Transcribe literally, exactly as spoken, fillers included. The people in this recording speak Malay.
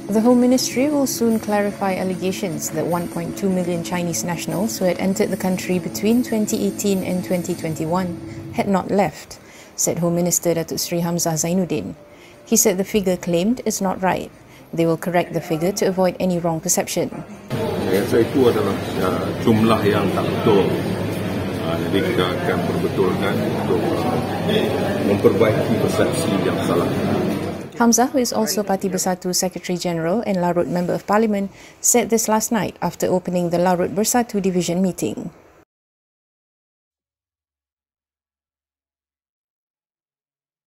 The Home Ministry will soon clarify allegations that one point two million Chinese nationals who had entered the country between twenty eighteen and twenty twenty-one had not left, said Home Minister Datuk Seri Hamzah Zainudin. He said the figure claimed is not right. They will correct the figure to avoid any wrong perception. Saya rasa itu adalah uh, jumlah yang tak betul. Uh, jadi kita akan perbetulkan untuk uh, memperbaiki persepsi yang salah. Hamzah, who is also Party Bersatu Secretary General and Larut Member of Parliament, said this last night after opening the Larut Bersatu Division meeting.